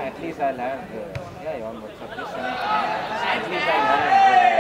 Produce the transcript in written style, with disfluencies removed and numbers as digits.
at least I'll have, yeah, you're on WhatsApp. Just send it to me. At least I'll have